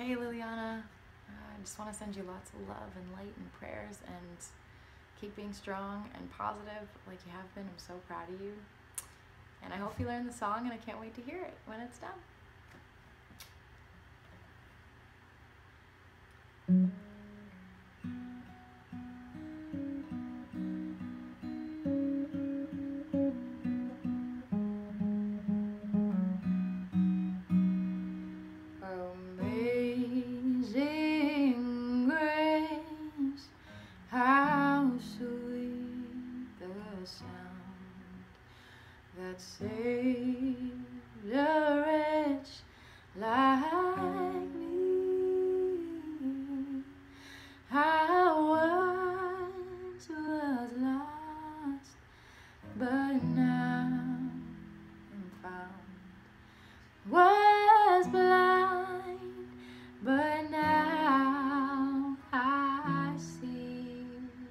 Hey Liliana, I just want to send you lots of love and light and prayers, and keep being strong and positive like you have been. I'm so proud of you, and I hope you learn the song, and I can't wait to hear it when it's done. Amazing grace, how sweet the sound that saved a wretch like me. I once was lost, but now am found. Was blind, but now I see.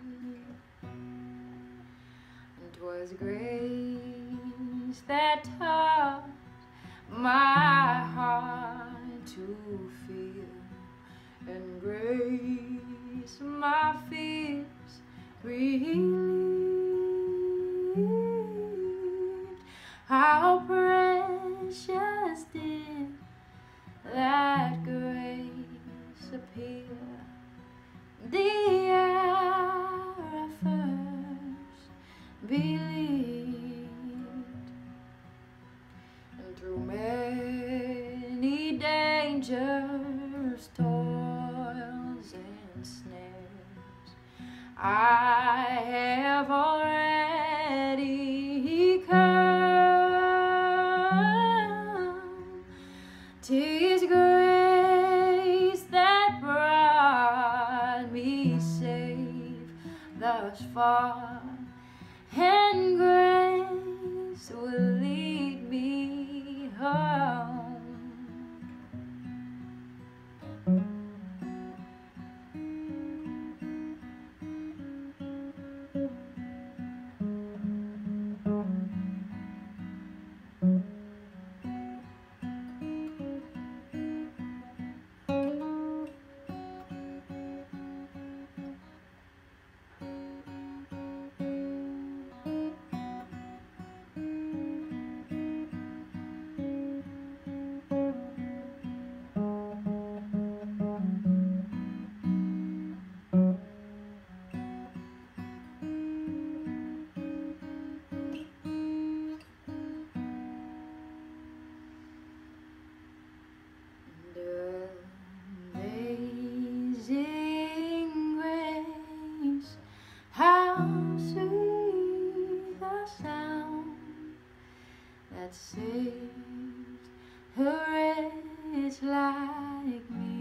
And 'twas grace that taught my heart to feel, and grace my fears relieved. How precious did that grace appear the hour I first believed. And through many dangers, toils and snares, I have already come. 'Tis grace that brought me safe thus far, and grace will lead me home. Amazing grace, how sweet the sound that saved a wretch like me.